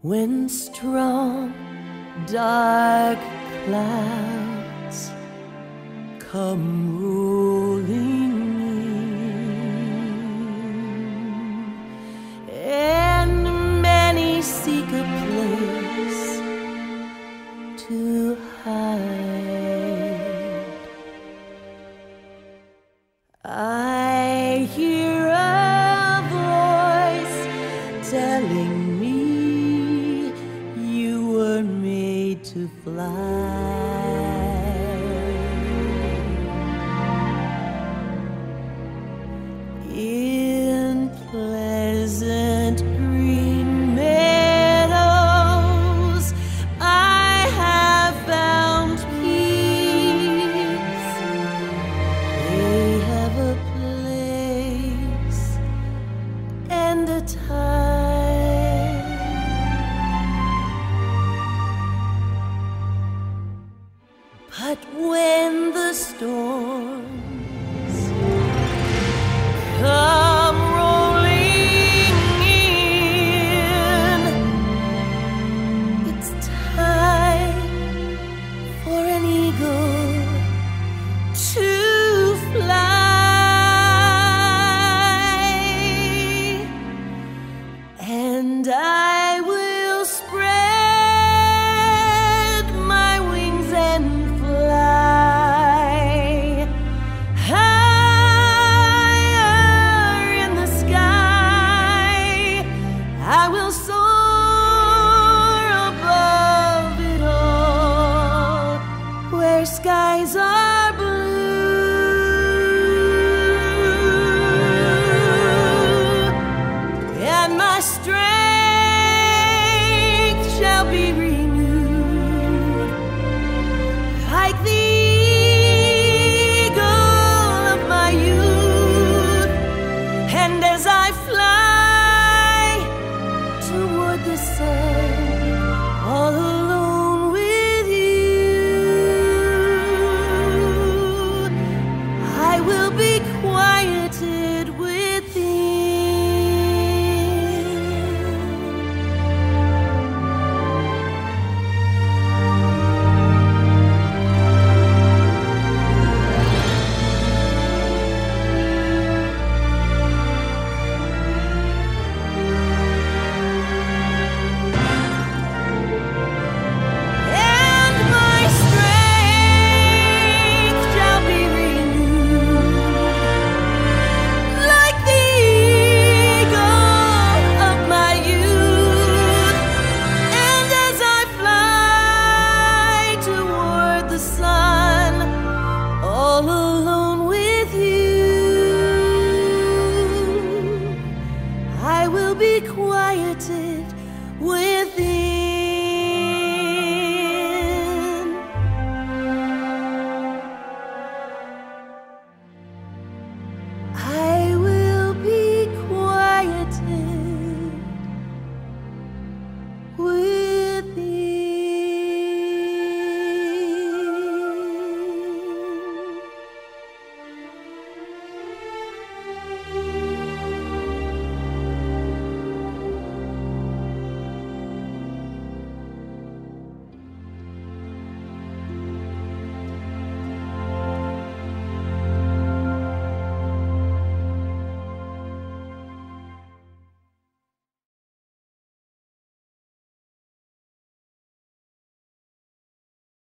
when strong dark clouds come rolling in, and many seek a place to hide. I hear a voice telling me you were made to fly. In pleasant green meadows, I have found peace. They have a place and a time. But when the storms come rolling in, it's time for an eagle to fly, and I will spread my wings and fly higher in the sky. I will soar above it all, where skies are blue, and my strength shall be